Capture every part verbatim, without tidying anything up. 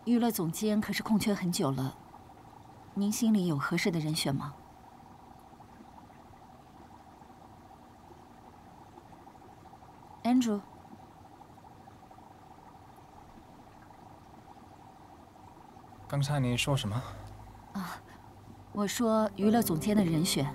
娱乐总监可是空缺很久了，您心里有合适的人选吗 ？Andrew， 刚才你说什么？ 啊，我说娱乐总监的人选。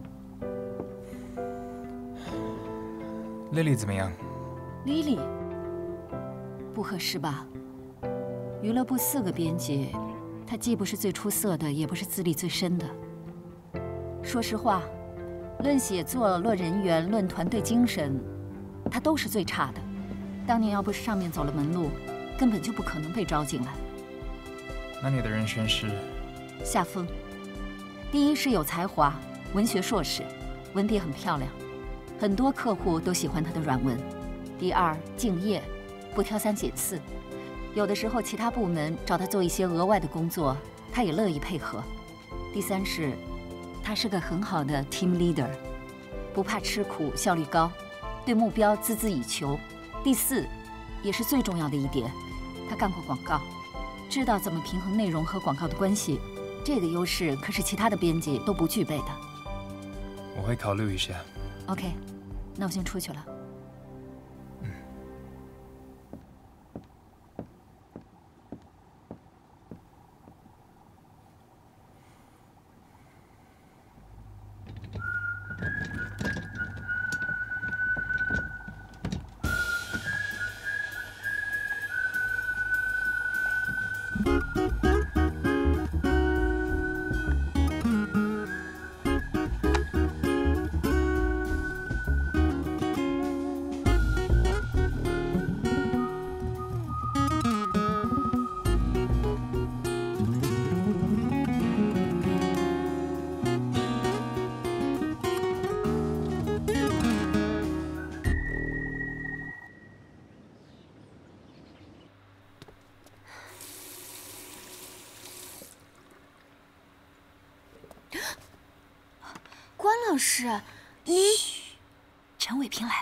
莉莉怎么样？ 莉莉，不合适吧？娱乐部四个编辑，她既不是最出色的，也不是资历最深的。说实话，论写作、论人缘、论团队精神，她都是最差的。当年要不是上面走了门路，根本就不可能被招进来。 那你的人选是？ 夏风。第一是有才华，文学硕士，文笔很漂亮，很多客户都喜欢她的软文。第二，敬业，不挑三拣四。有的时候，其他部门找他做一些额外的工作，他也乐意配合。第三是，他是个很好的 team leader， 不怕吃苦，效率高，对目标孜孜以求。第四，也是最重要的一点，他干过广告，知道怎么平衡内容和广告的关系。这个优势可是其他的编辑都不具备的。 我会考虑一下。 OK， 那我先出去了。 关老师，你…… 陈伟平来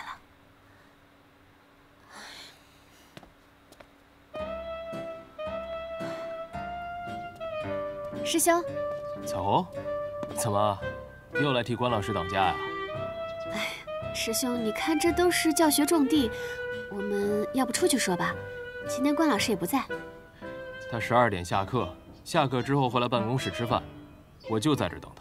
了。师兄， 走，怎么又来替关老师挡驾呀？ 哎，师兄，你看这都是教学重地，我们要不出去说吧？今天关老师也不在。 他十二点下课，下课之后会来办公室吃饭，我就在这等他。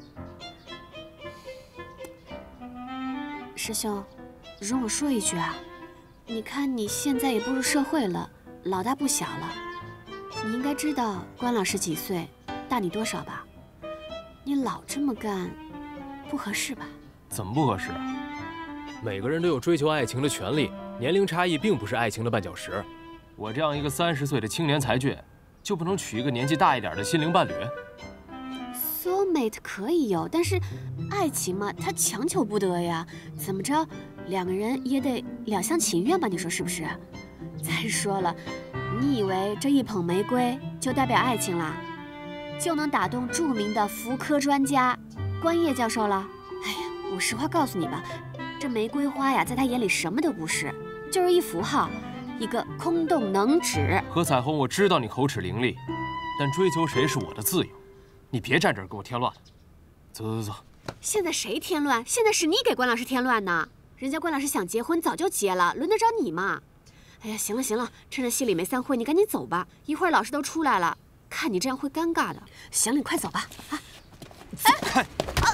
师兄，容我说一句啊，你看你现在也步入社会了，老大不小了，你应该知道关老师几岁，大你多少吧？你老这么干，不合适吧？ 怎么不合适？每个人都有追求爱情的权利，年龄差异并不是爱情的绊脚石。我这样一个三十岁的青年才俊，就不能娶一个年纪大一点的心灵伴侣？ soulmate 可以有，但是爱情嘛，它强求不得呀。怎么着，两个人也得两厢情愿吧？你说是不是？再说了，你以为这一捧玫瑰就代表爱情啦？就能打动著名的妇科专家关叶教授了？哎呀，我实话告诉你吧，这玫瑰花呀，在他眼里什么都不是，就是一符号，一个空洞能指。 何彩虹，我知道你口齿伶俐，但追求谁是我的自由。 你别站这儿给我添乱，走走走。 现在谁添乱？现在是你给关老师添乱呢。人家关老师想结婚早就结了，轮得着你吗？哎呀，行了行了，趁着戏里没散会，你赶紧走吧。一会儿老师都出来了，看你这样会尴尬的。行了，你快走吧。啊， 走开！啊！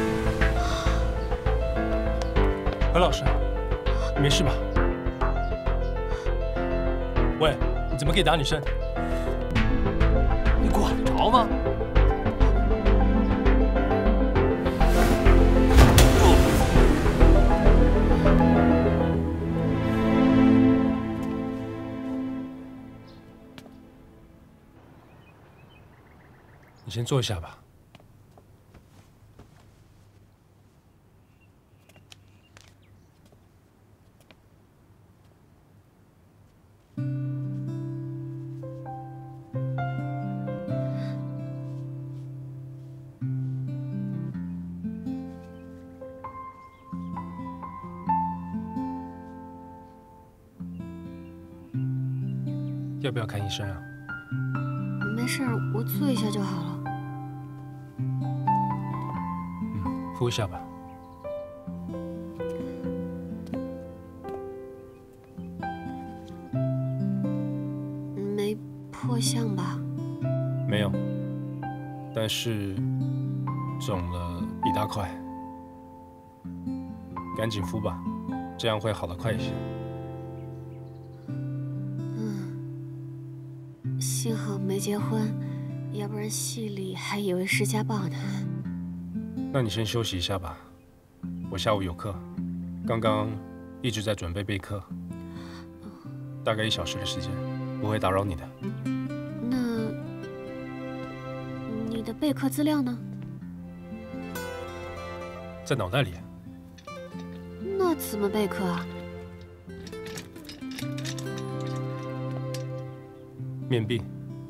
何老师，你没事吧？喂，你怎么可以打女生？ 你管得着吗？ 你先坐一下吧。要不要看医生啊？ 没事，我坐一下就好了。 嗯，敷一下吧。 没破相吧？ 没有，但是肿了一大块，赶紧敷吧，这样会好得快一些。 嗯，幸好没结婚，要不然戏里还以为是家暴呢。 那你先休息一下吧，我下午有课，刚刚一直在准备备课，大概一小时的时间，不会打扰你的。 那你的备课资料呢？ 在脑袋里。 那怎么备课啊？ 面壁。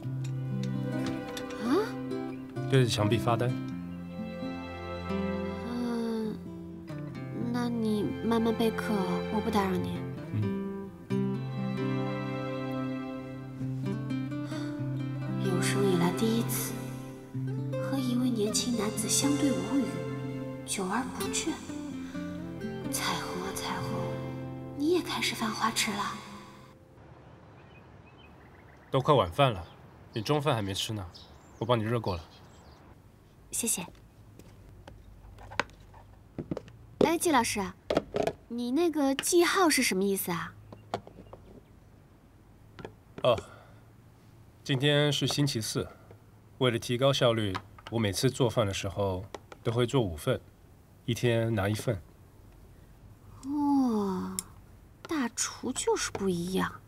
啊？ 对着墙壁发呆。 嗯，那你慢慢备课，我不打扰你。 嗯。 有生以来第一次和一位年轻男子相对无语，久而不倦。彩虹啊彩虹，你也开始犯花痴了？ 都快晚饭了，你中饭还没吃呢，我帮你热过了。 谢谢。哎，季老师，你那个记号是什么意思啊？ 哦，今天是星期四，为了提高效率，我每次做饭的时候都会做五份，一天拿一份。 哦，大厨就是不一样。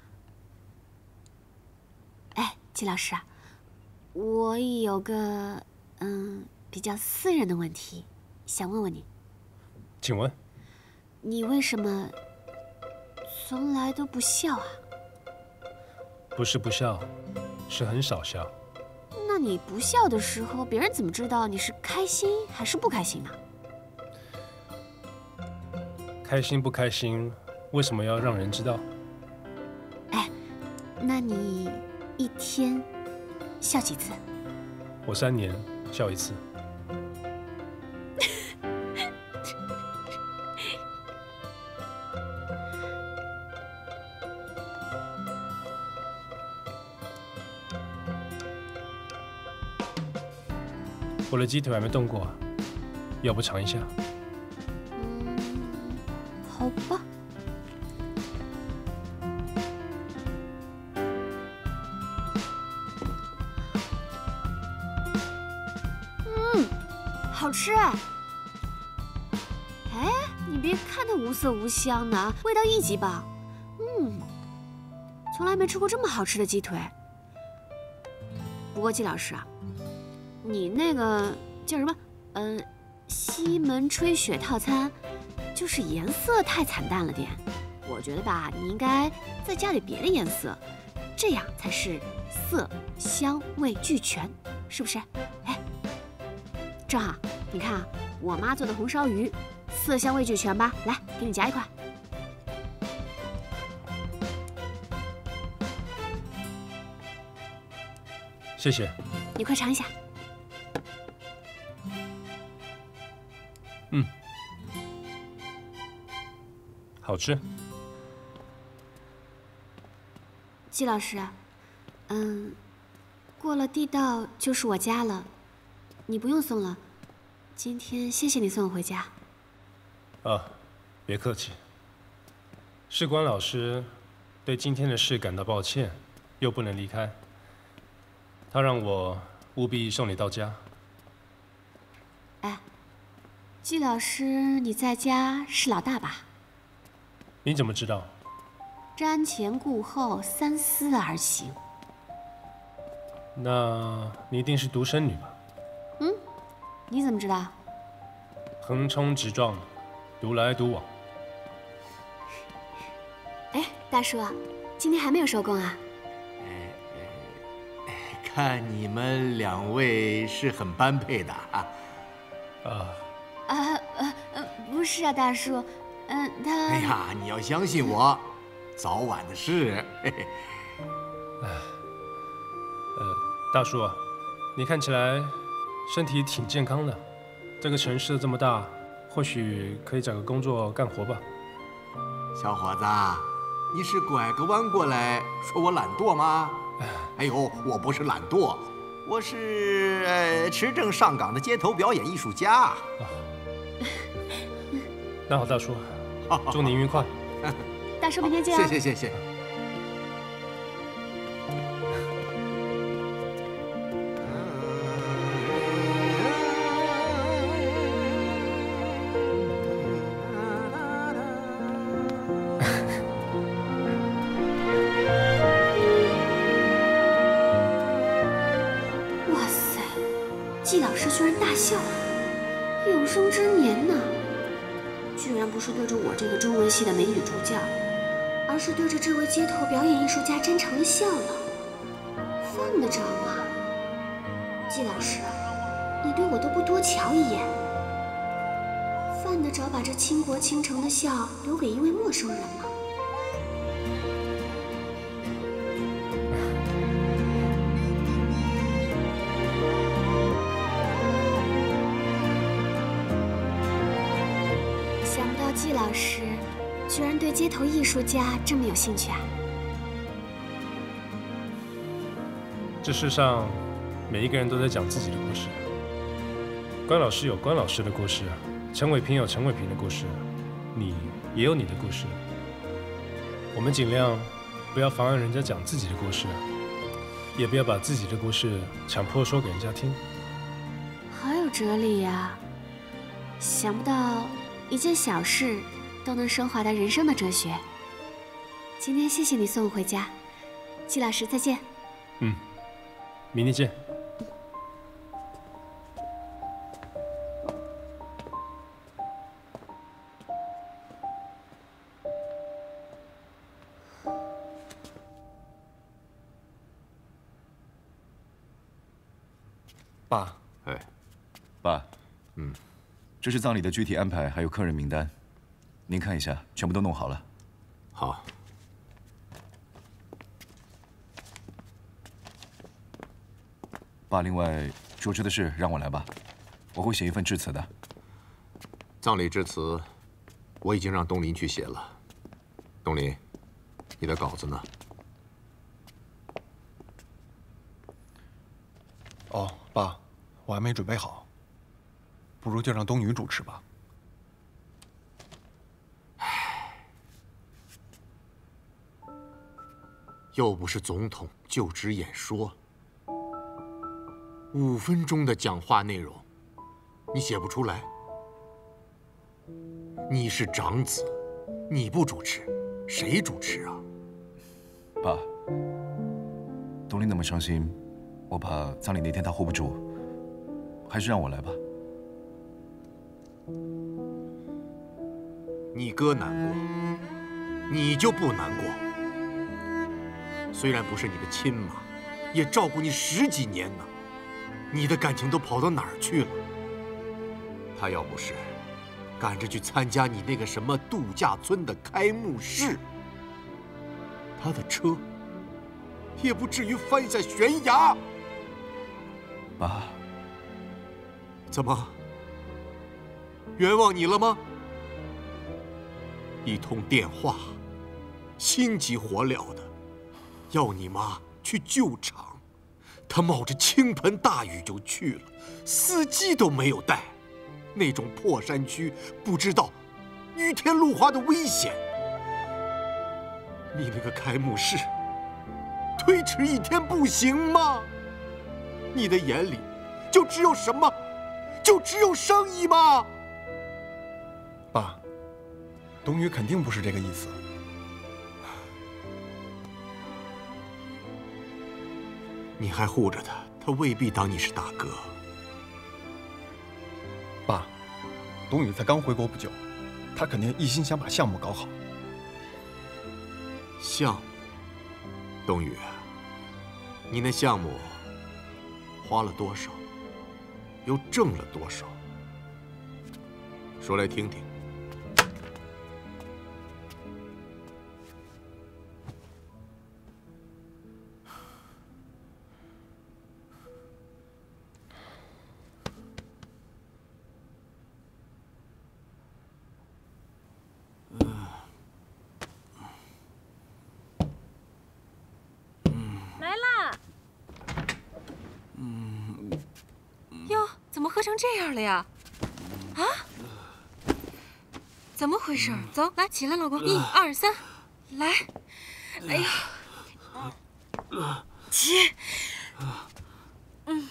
哎，季老师，我有个嗯比较私人的问题，想问问你。 请问？ 你为什么从来都不笑啊？ 不是不笑，是很少笑。 那你不笑的时候，别人怎么知道你是开心还是不开心呢？ 开心不开心，为什么要让人知道？ 哎，那你一天笑几次？ 我三年笑一次。我的鸡腿还没动过，要不尝一下？ 嗯，好吧。嗯，好吃哎！哎，你别看它无色无香的，味道一级棒。嗯，从来没吃过这么好吃的鸡腿。不过季老师啊。你那个叫什么？嗯、呃，西门吹雪套餐，就是颜色太惨淡了点。我觉得吧，你应该再加点别的颜色，这样才是色香味俱全，是不是？哎，正好，你看啊，我妈做的红烧鱼，色香味俱全吧？来，给你夹一块。 谢谢。 你快尝一下。 嗯，好吃。 季老师，嗯，过了地道就是我家了，你不用送了。今天谢谢你送我回家。 啊，别客气。士官老师对今天的事感到抱歉，又不能离开，他让我务必送你到家。 哎。季老师，你在家是老大吧？ 你怎么知道？ 瞻前顾后，三思而行。 那你一定是独生女吧？ 嗯，你怎么知道？ 横冲直撞，独来独往。 哎，大叔，今天还没有收工啊？ 哎，看你们两位是很般配的啊。 啊。 啊呃呃，不是啊，大叔，嗯、呃，他…… 哎呀，你要相信我，早晚的事。嘿嘿。 呃， 大叔啊，你看起来身体挺健康的。这个城市这么大，或许可以找个工作干活吧。 小伙子，你是拐个弯过来说我懒惰吗？哎呦，我不是懒惰，我是呃持证上岗的街头表演艺术家。啊、 那好，大叔，祝您愉快。 大叔，明天见啊！ 谢谢谢谢。 哇塞，季老师居然大笑，有生之年呢！居然不是对着我这个中文系的美女助教，而是对着这位街头表演艺术家真诚的笑了。犯得着吗？季老师，你对我都不多瞧一眼，犯得着把这倾国倾城的笑留给一位陌生人吗？想不到季老师居然对街头艺术家这么有兴趣啊！ 这世上每一个人都在讲自己的故事。关老师有关老师的故事，陈伟平有陈伟平的故事，你也有你的故事。我们尽量不要妨碍人家讲自己的故事，也不要把自己的故事强迫说给人家听。 好有哲理呀！想不到一件小事都能升华到人生的哲学。今天谢谢你送我回家，季老师再见。 嗯，明天见。 爸， 哎， 爸， 嗯， 这是葬礼的具体安排，还有客人名单，您看一下，全部都弄好了。 好。 爸，另外主持的事让我来吧，我会写一份致辞的。 葬礼致辞，我已经让东林去写了。东林，你的稿子呢？ 哦，爸，我还没准备好，不如就让冬雨主持吧。 又不是总统就职演说，五分钟的讲话内容，你写不出来？你是长子，你不主持，谁主持啊？ 爸，冬林那么伤心，我怕葬礼那天他 hold 不住，还是让我来吧。 你哥难过，你就不难过？虽然不是你的亲妈，也照顾你十几年呢，你的感情都跑到哪儿去了？他要不是赶着去参加你那个什么度假村的开幕式，他的车也不至于翻下悬崖。 爸， 怎么冤枉你了吗？一通电话，心急火燎的要你妈去救场，他冒着倾盆大雨就去了，司机都没有带。那种破山区，不知道雨天路滑的危险。你那个开幕式推迟一天不行吗？你的眼里就只有什么？就只有生意吗？ 爸，冬雨肯定不是这个意思。 你还护着他，他未必当你是大哥。 爸，冬雨才刚回国不久，他肯定一心想把项目搞好。 项目，冬雨，你那项目花了多少？又挣了多少？说来听听。 喝成这样了呀？啊？怎么回事？走，来，起来，老公，一二三，来。哎呀，起。嗯。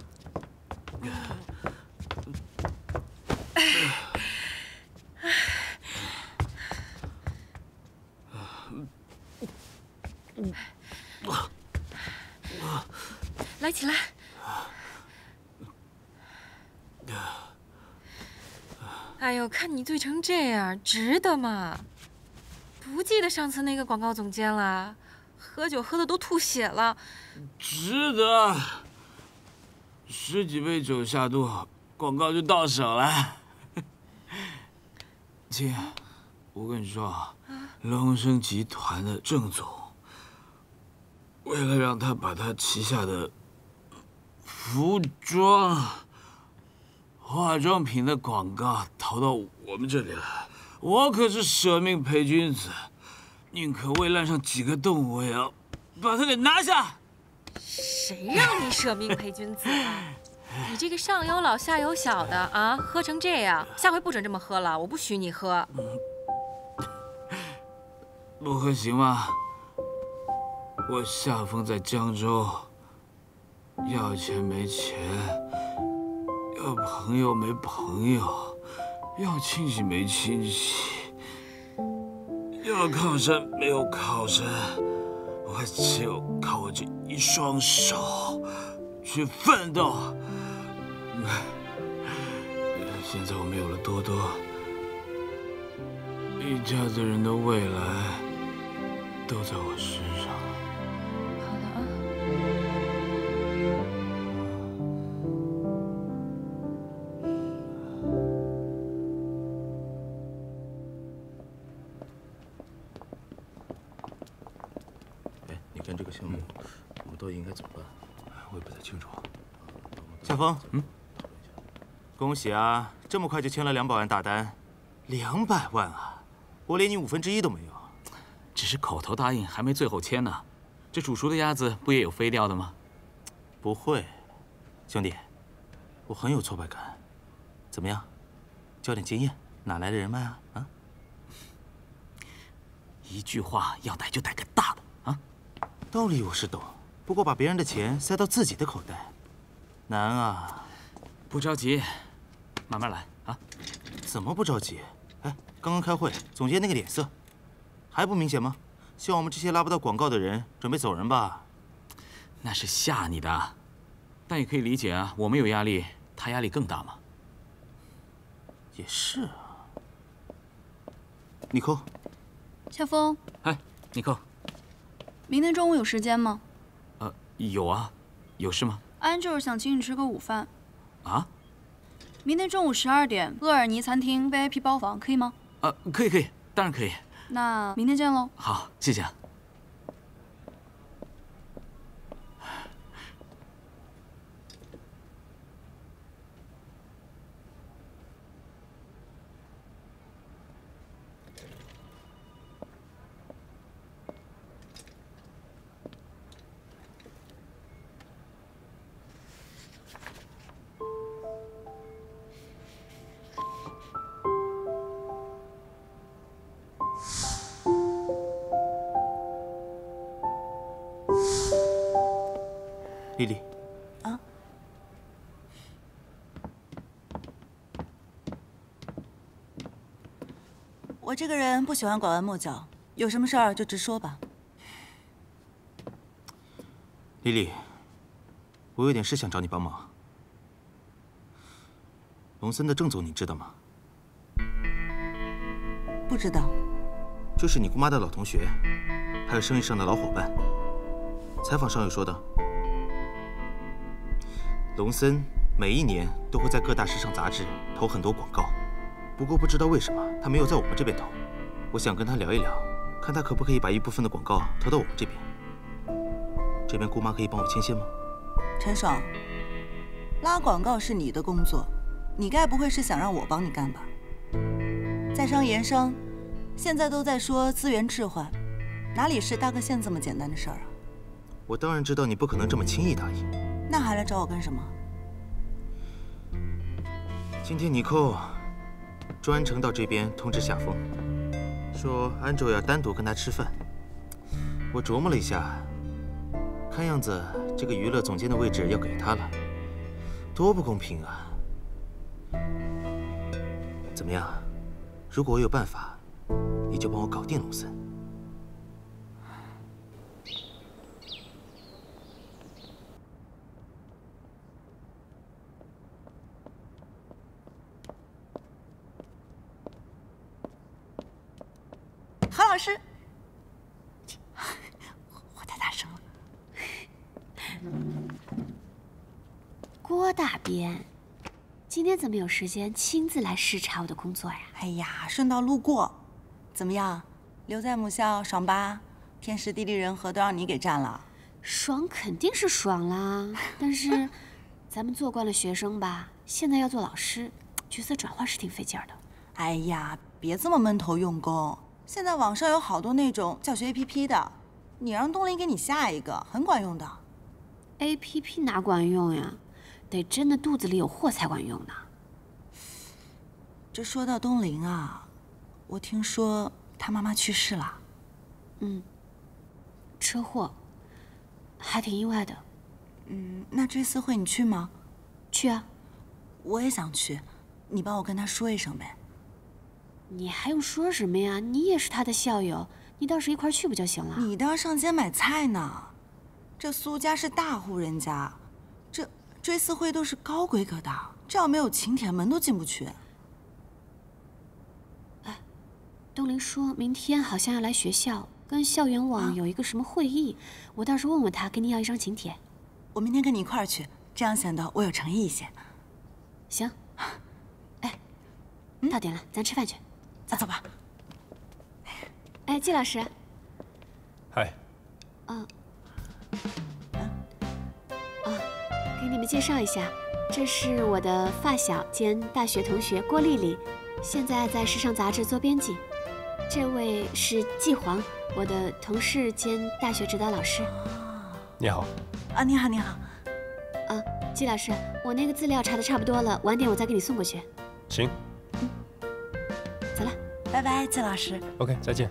哎。来，起来。哎呦，看你醉成这样，值得吗？不记得上次那个广告总监了，喝酒喝的都吐血了。 值得。十几杯酒下肚，广告就到手了。亲，我跟你说啊，龙生集团的郑总，为了让他把他旗下的服装、化妆品的广告投到我们这里来，我可是舍命陪君子，宁可喂烂上几个动物，我也要把他给拿下。 谁让你舍命陪君子啊？你这个上有老下有小的啊，喝成这样，下回不准这么喝了，我不许你喝。 不喝行吗？我夏风在江州，要钱没钱，要朋友没朋友，要亲戚没亲戚，要靠山没有靠山，我只有靠我这一双手去奋斗。现在我们有了多多，一家子人的未来都在我身上。 好了啊。 哎，你看这个项目，我们到底应该怎么办？ 我也不太清楚。 夏风，嗯，恭喜啊，这么快就签了两百万大单，两百万啊！我连你五分之一都没有。 只是口头答应，还没最后签呢。这煮熟的鸭子不也有飞掉的吗？ 不会，兄弟，我很有挫败感。怎么样，交点经验，哪来的人脉啊？啊！ 一句话，要逮就逮个大的啊！ 道理我是懂，不过把别人的钱塞到自己的口袋，难啊。 不着急，慢慢来啊。 怎么不着急？哎，刚刚开会，总监那个脸色，还不明显吗？像我们这些拉不到广告的人，准备走人吧？ 那是吓你的，但也可以理解啊。我们有压力，他压力更大嘛。 也是啊。尼寇， 夏风， 哎，尼寇， 明天中午有时间吗？ 呃，有啊，有事吗？ 安就是想请你吃个午饭。 啊？ 明天中午十二点，厄尔尼餐厅 V I P 包房，可以吗？ 啊，可以可以，当然可以。 那明天见喽。 好，谢谢啊。 丽丽， 啊，我这个人不喜欢拐弯抹角，有什么事儿就直说吧。 丽丽，我有点事想找你帮忙。龙森的郑总你知道吗？ 不知道。 就是你姑妈的老同学，还有生意上的老伙伴。采访上有说的。龙森每一年都会在各大时尚杂志投很多广告，不过不知道为什么他没有在我们这边投。我想跟他聊一聊，看他可不可以把一部分的广告投到我们这边。这边姑妈可以帮我牵线吗？ 陈爽，拉广告是你的工作，你该不会是想让我帮你干吧？在商言商，现在都在说资源置换，哪里是搭个线这么简单的事儿啊？ 我当然知道你不可能这么轻易答应。 那还来找我干什么？ 今天尼寇专程到这边通知夏风，说安卓要单独跟他吃饭。我琢磨了一下，看样子这个娱乐总监的位置要给他了，多不公平啊！怎么样？如果我有办法，你就帮我搞定龙森。 何老师，我太大声了。 郭大编，今天怎么有时间亲自来视察我的工作呀？ 哎呀，顺道路过，怎么样？留在母校爽吧？天时地利人和都让你给占了。 爽肯定是爽啦，但是咱们做惯了学生吧，现在要做老师，角色转换是挺费劲儿的。 哎呀，别这么闷头用功。 现在网上有好多那种教学 A P P 的，你让东林给你下一个，很管用的。 A P P 哪管用呀？得真的肚子里有货才管用呢。 这说到东林啊，我听说他妈妈去世了。 嗯，车祸，还挺意外的。 嗯，那追思会你去吗？ 去啊。 我也想去，你帮我跟他说一声呗。 你还用说什么呀？你也是他的校友，你到时一块去不就行了？ 你倒要上街买菜呢。这苏家是大户人家，这追思会都是高规格的，这要没有请帖，门都进不去。 哎，东林说明天好像要来学校，跟校园网有一个什么会议，啊、我到时候问问他，给你要一张请帖。 我明天跟你一块儿去，这样显得我有诚意一些。 行。哎，到点了，咱吃饭去。 走走吧。 哎，季老师。 嗨。 嗯。啊，给你们介绍一下，这是我的发小兼大学同学郭丽丽，现在在时尚杂志做编辑。这位是季黄，我的同事兼大学指导老师。 你好。 啊，你好，你好。 啊，季老师，我那个资料查的差不多了，晚点我再给你送过去。 行。 走了， 拜拜，季老师。 OK， 再见。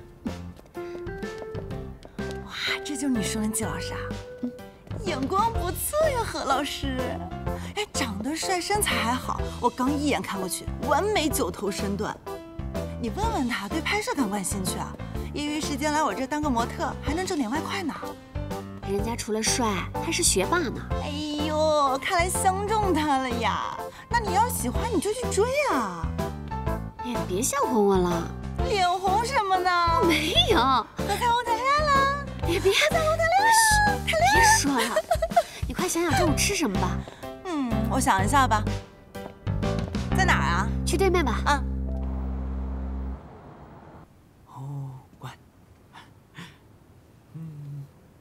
哇，这就是你说的季老师啊？嗯，眼光不错呀，何老师。哎，长得帅，身材还好，我刚一眼看过去，完美九头身段。你问问他，对拍摄感不感兴趣啊？业余时间来我这当个模特，还能挣点外快呢。 人家除了帅，还是学霸呢。 哎呦，看来相中他了呀。那你要喜欢，你就去追啊。 哎呀，别笑话我了， 脸红什么呢？ 没有， 我谈我谈恋爱了， 你别谈我谈恋爱了，谈恋爱。别说了，你快想想中午吃什么吧。 嗯，我想一下吧。在哪儿啊？ 去对面吧。 啊。 哦，乖。嗯。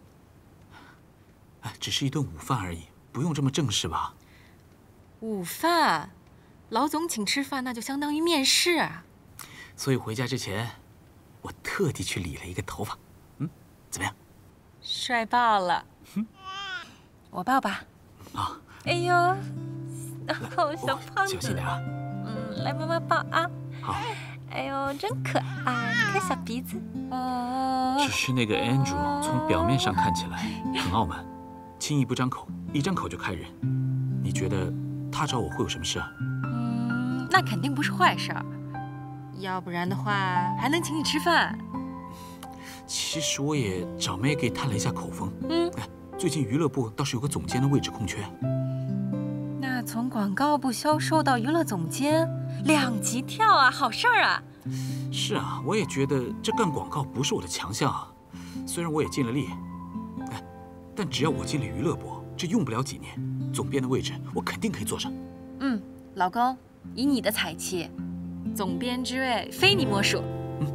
哎，只是一顿午饭而已，不用这么正式吧？ 午饭。 老总请吃饭，那就相当于面试啊。 所以回家之前，我特地去理了一个头发。嗯，怎么样？ 帅爆了！嗯、我抱吧。 啊！ 哎呦，哦，小胖子， 小心点啊！ 嗯，来，妈妈抱啊。 好。 哎呦，真可爱！你看小鼻子。哦。 只是那个 Andrew 从表面上看起来很傲慢，轻易不张口，一张口就开人。你觉得他找我会有什么事啊？ 那肯定不是坏事儿，要不然的话还能请你吃饭。 其实我也找妹给探了一下口风， 嗯， 哎，最近娱乐部倒是有个总监的位置空缺。 那从广告部销售到娱乐总监，两级跳啊，好事儿啊！ 是啊，我也觉得这干广告不是我的强项啊。虽然我也尽了力，哎，但只要我进了娱乐部，这用不了几年，总编的位置我肯定可以坐上。 嗯，老公。 以你的才气，总编之位非你莫属。嗯。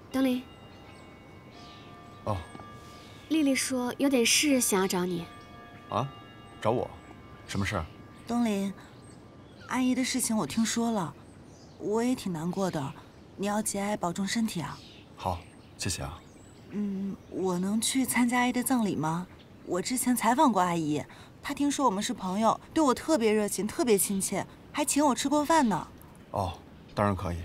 东林。 哦。 丽丽说有点事想要找你。 啊？找我？什么事？ 东林，阿姨的事情我听说了，我也挺难过的。你要节哀，保重身体啊。 好，谢谢啊。 嗯，我能去参加阿姨的葬礼吗？我之前采访过阿姨，她听说我们是朋友，对我特别热情，特别亲切，还请我吃过饭呢。 哦，当然可以。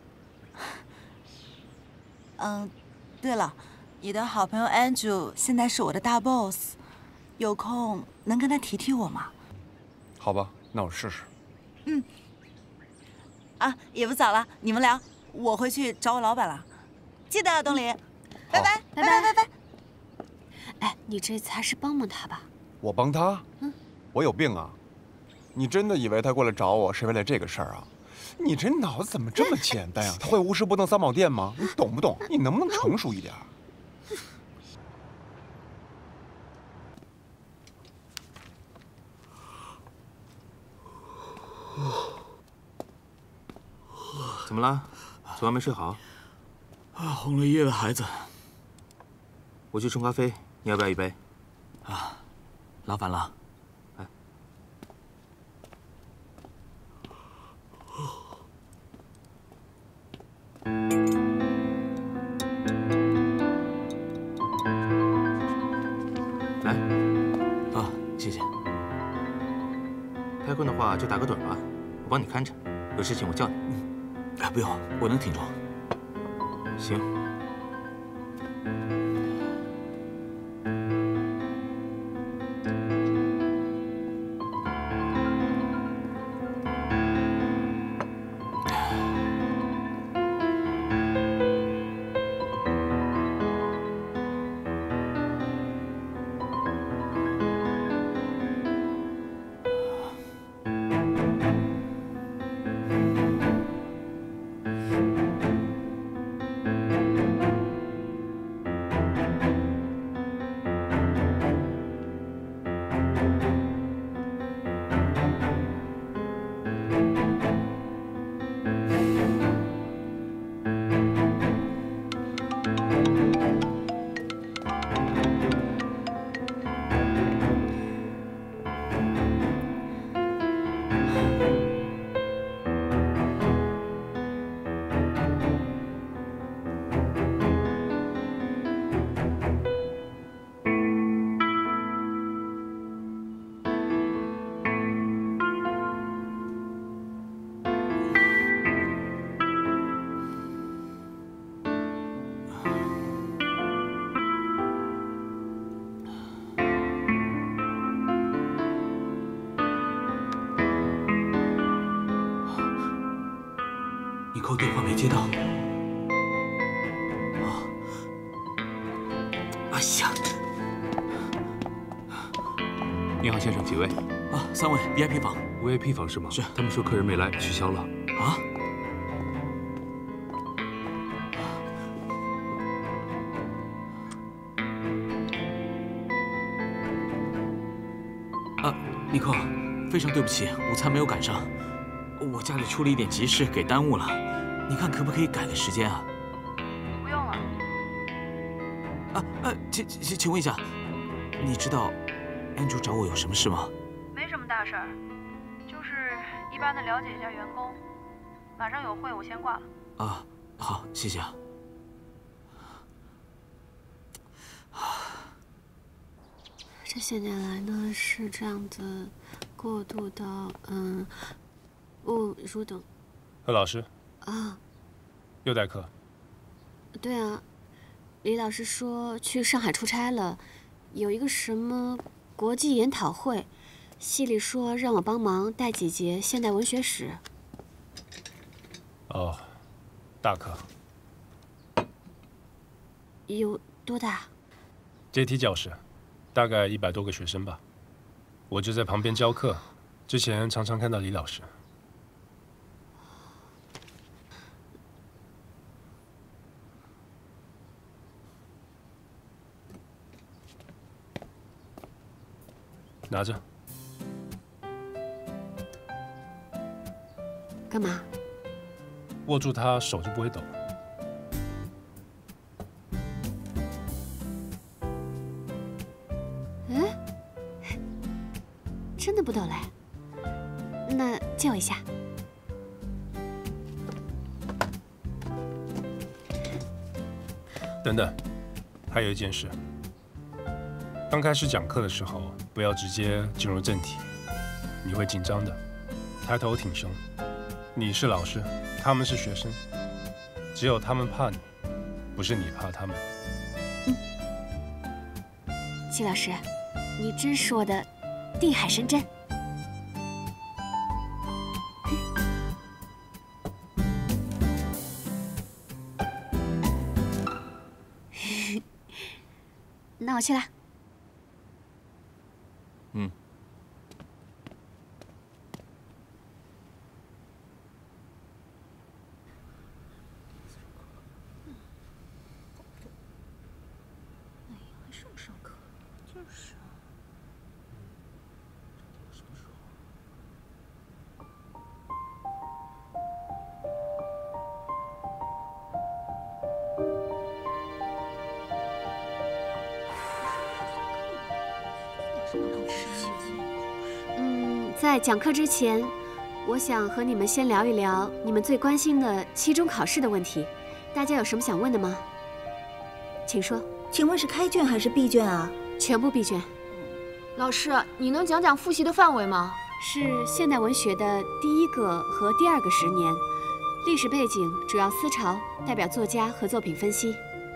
嗯，对了，你的好朋友 Andrew 现在是我的大 boss， 有空能跟他提提我吗？ 好吧，那我试试。 嗯。啊，也不早了，你们聊，我回去找我老板了。记得啊，东林。拜拜，拜拜，拜拜。 哎，你这次还是帮帮他吧。 我帮他？ 嗯， 我有病啊！你真的以为他过来找我是为了这个事儿啊？你这脑子怎么这么简单呀？他会无时不登三宝殿吗？你懂不懂？你能不能成熟一点？ 怎么了？昨晚没睡好？ 啊，哄了一夜的孩子。 我去冲咖啡，你要不要一杯？ 啊，劳烦了。 哎。来。 啊，谢谢。 太困的话就打个盹吧，我帮你看着。有事情我叫你。 嗯，哎，不用，我能挺住。 行。 你扣电话没接到。啊！哎呀！ 你好，先生，几位？ 啊，三位 V I P 房。 V I P 房是吗？ 是。 他们说客人没来，取消了。 啊？啊，尼克，非常对不起，午餐没有赶上。我家里出了一点急事，给耽误了。你看可不可以改个时间啊？ 不用了。 啊啊，请请请问一下，你知道安珠找我有什么事吗？ 没什么大事儿，就是一般的了解一下员工。马上有会，我先挂了。 啊，好，谢谢啊。 这些年来呢，是这样子过渡到嗯。哦，汝等。 何老师。 啊。 又代课。 对啊，李老师说去上海出差了，有一个什么国际研讨会，系里说让我帮忙带几节现代文学史。 哦，大课。 有多大？ 阶梯教室，大概一百多个学生吧。我就在旁边教课，之前常常看到李老师。拿着。 干嘛？ 握住它，手就不会抖。 真的不懂嘞。那借我一下。 等等，还有一件事。刚开始讲课的时候，不要直接进入正题，你会紧张的，抬头挺胸。你是老师，他们是学生，只有他们怕你，不是你怕他们。 嗯，季老师，你真说的地海神针。那我去了。 嗯。 还上不上课？就是啊。什么时候？嗯，在讲课之前，我想和你们先聊一聊你们最关心的期中考试的问题。大家有什么想问的吗？请说。 请问是开卷还是闭卷啊？ 全部闭卷。 老师，你能讲讲复习的范围吗？ 是现代文学的第一个和第二个十年，历史背景、主要思潮、代表作家和作品分析。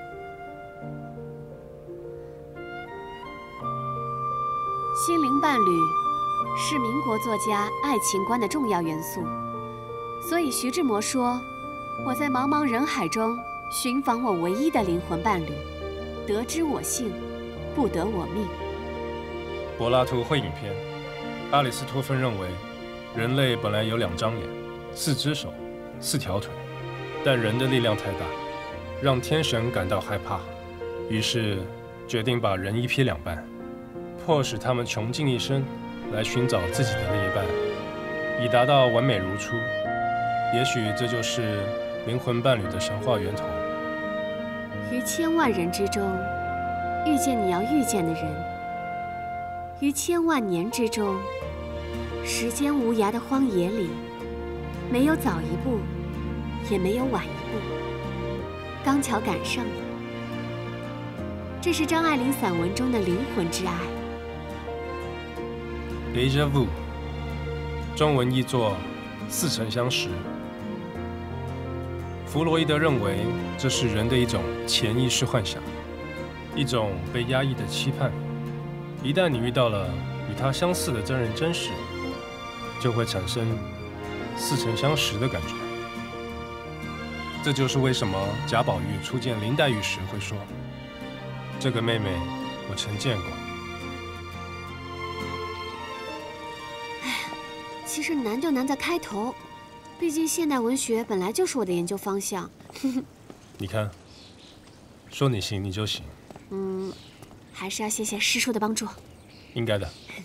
心灵伴侣是民国作家爱情观的重要元素，所以徐志摩说：“我在茫茫人海中寻访我唯一的灵魂伴侣，得之我幸，不得我命。” 柏拉图会影片，阿里斯托芬认为，人类本来有两张脸、四只手、四条腿，但人的力量太大，让天神感到害怕，于是决定把人一劈两半，迫使他们穷尽一生来寻找自己的另一半，以达到完美如初。也许这就是灵魂伴侣的神话源头。 于千万人之中，遇见你要遇见的人；于千万年之中，时间无涯的荒野里，没有早一步，也没有晚一步，刚巧赶上了。这是张爱玲散文中的灵魂之爱。 déjà vu， 中文译作似曾相识。弗洛伊德认为，这是人的一种潜意识幻想，一种被压抑的期盼。一旦你遇到了与他相似的真人真事，就会产生似曾相识的感觉。这就是为什么贾宝玉初见林黛玉时会说：“这个妹妹，我曾见过。” 其实难就难在开头，毕竟现代文学本来就是我的研究方向。 你看，说你行你就行。 嗯，还是要谢谢师叔的帮助。 应该的。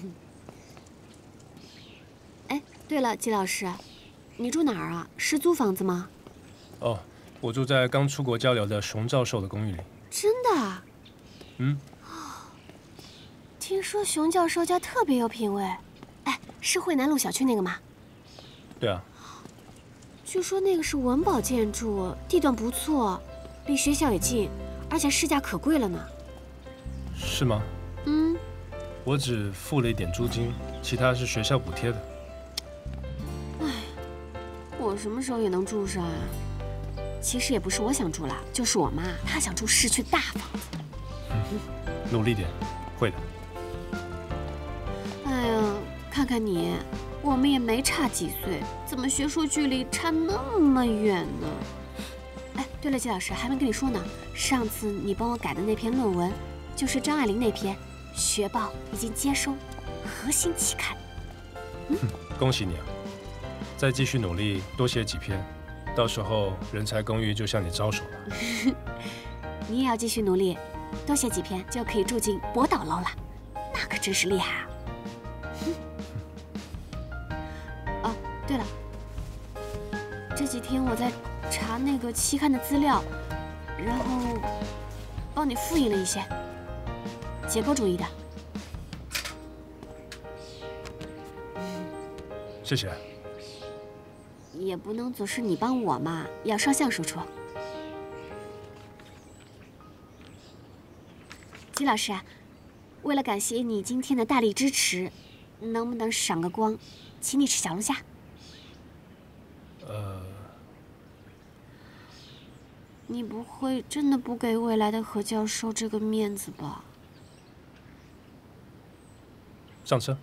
哎，对了，季老师，你住哪儿啊？是租房子吗？ 哦，我住在刚出国交流的熊教授的公寓里。 真的？ 嗯。 听说熊教授家特别有品位。哎，是汇南路小区那个吗？ 对啊。 据说那个是文保建筑，地段不错，离学校也近，而且市价可贵了呢。 是吗？ 嗯。 我只付了一点租金，其他是学校补贴的。 哎，我什么时候也能住上啊？其实也不是我想住啦，就是我妈，她想住市区大房子。 嗯，努力点，会的。 哎呀，看看你，我们也没差几岁，怎么学术距离差那么远呢？哎，对了，季老师还没跟你说呢，上次你帮我改的那篇论文，就是张爱玲那篇。学报已经接收，核心期刊。 嗯，恭喜你啊！再继续努力，多写几篇，到时候人才公寓就向你招手了。 你也要继续努力，多写几篇就可以住进博导楼了，那可真是厉害啊！哦，对了，这几天我在查那个期刊的资料，然后帮你复印了一些。结构主义的， 谢谢。 也不能总是你帮我嘛，要双向输出。金老师，为了感谢你今天的大力支持，能不能赏个光，请你吃小龙虾？ 呃， 你不会真的不给未来的何教授这个面子吧？ 上车。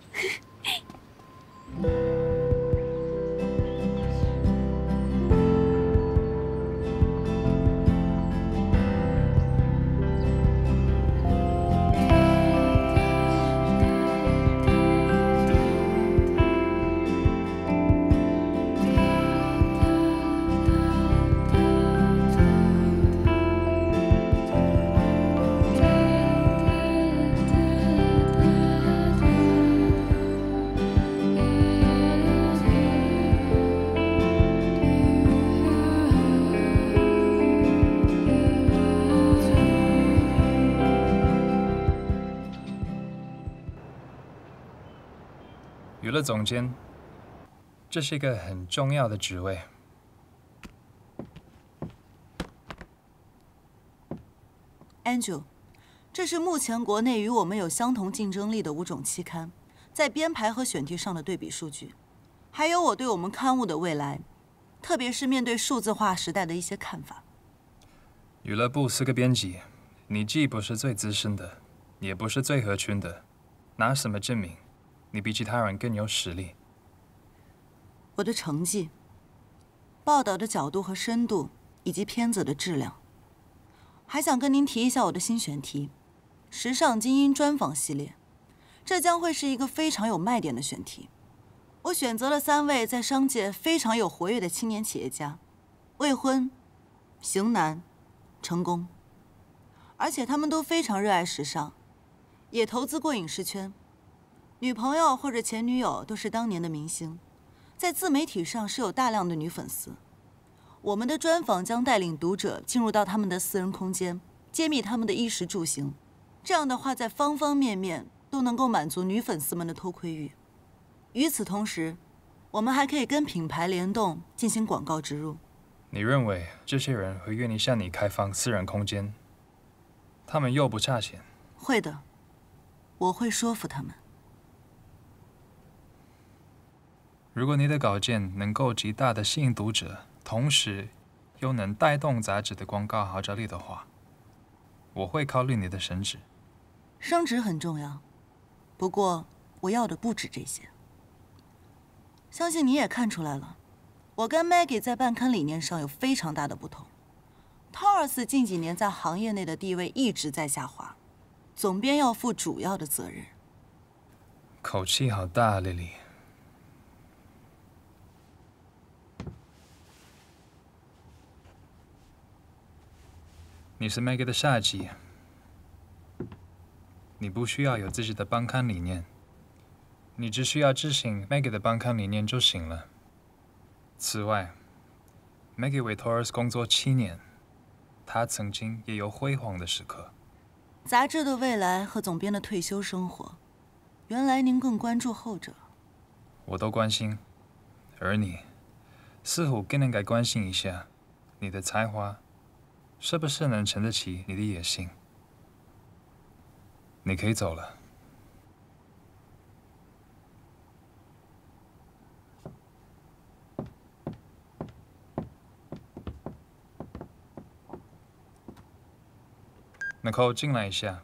娱乐总监，这是一个很重要的职位。 Angel， 这是目前国内与我们有相同竞争力的五种期刊，在编排和选题上的对比数据，还有我对我们刊物的未来，特别是面对数字化时代的一些看法。 娱乐部四个编辑，你既不是最资深的，也不是最合群的，拿什么证明你比其他人更有实力？ 我的成绩、报道的角度和深度，以及片子的质量。还想跟您提一下我的新选题——时尚精英专访系列，这将会是一个非常有卖点的选题。我选择了三位在商界非常有活跃的青年企业家，未婚、型男、成功，而且他们都非常热爱时尚，也投资过影视圈，女朋友或者前女友都是当年的明星，在自媒体上是有大量的女粉丝。我们的专访将带领读者进入到他们的私人空间，揭秘他们的衣食住行，这样的话在方方面面都能够满足女粉丝们的偷窥欲。与此同时，我们还可以跟品牌联动进行广告植入。 你认为这些人会愿意向你开放私人空间？他们又不差钱。 会的，我会说服他们。 如果你的稿件能够极大的吸引读者，同时又能带动杂志的广告号召力的话，我会考虑你的升职。 升职很重要，不过我要的不止这些。相信你也看出来了，我跟 Maggie 在办刊理念上有非常大的不同。Taurus 近几年在行业内的地位一直在下滑，总编要负主要的责任。 口气好大，莉莉。你是 Maggie 的下级，你不需要有自己的办刊理念，你只需要执行 Maggie 的办刊理念就行了。此外 ，Maggie 为 Taurus 工作七年，她曾经也有辉煌的时刻。 杂志的未来和总编的退休生活，原来您更关注后者。 我都关心，而你似乎更应该关心一下你的才华。是不是能撑得起你的野心？你可以走了。Nicole，进来一下。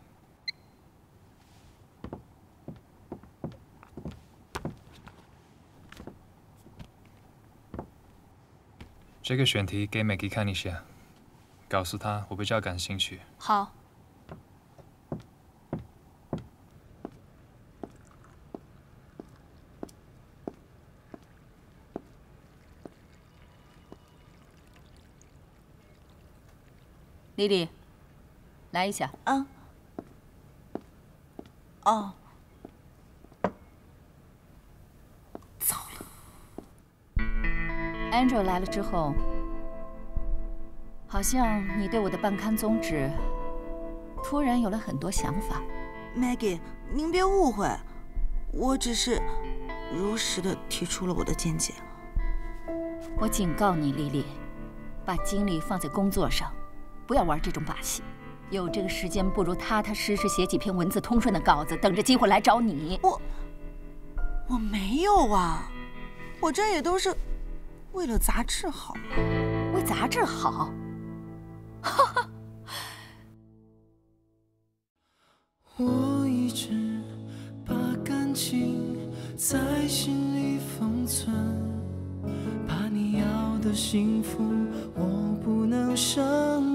这个选题给 Maggie 看一下。告诉他我比较感兴趣。 好。 莉莉，来一下。 啊。哦。糟了。 Andrew 来了之后。好像你对我的办刊宗旨突然有了很多想法。 Maggie， 您别误会，我只是如实的提出了我的见解。 我警告你，丽丽，把精力放在工作上，不要玩这种把戏。有这个时间，不如踏踏实实写几篇文字通顺的稿子，等着机会来找你。 我我没有啊，我这也都是为了杂志好。 为杂志好？哈哈。 我一直把感情在心里封存，怕你要的幸福我不能胜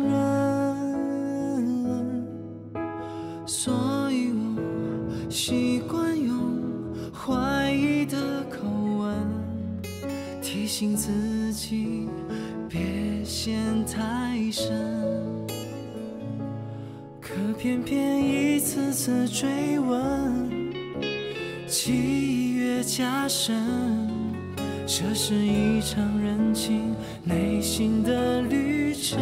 任，所以我习惯用怀疑的口吻提醒自己别陷太深。可偏偏一次次追问，记忆越加深，这是一场人情内心的旅程。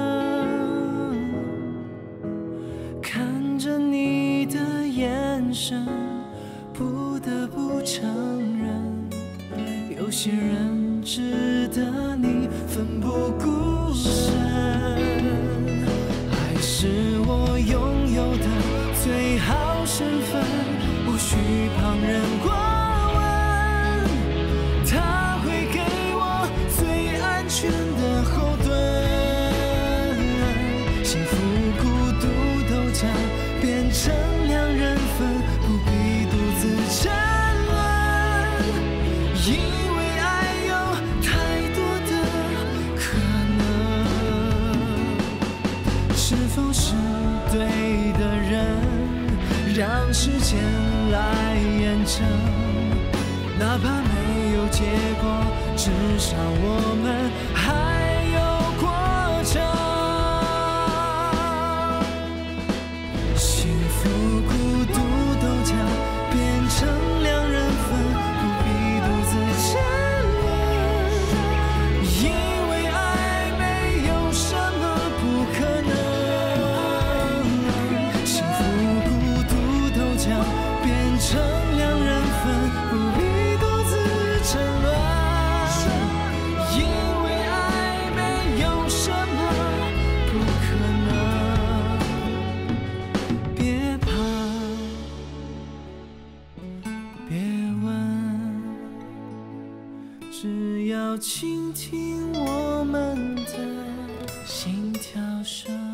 看着你的眼神，不得不承认，有些人值得你奋不顾身。是我拥有的最好身份，无需旁人过问，它会给我最安全的后盾。幸福孤独都将变成两人份，不必独自沉沦，因为爱有太多的可能。是否是对的人，让时间来验证。哪怕没有结果，至少我们还有过程。幸福孤独都将变成两人份，不必独自沉沦，因为爱没有什么不可能。成两人份，不必独自沉沦，因为爱没有什么不可能。别怕，别问，只要倾听我们的心跳声。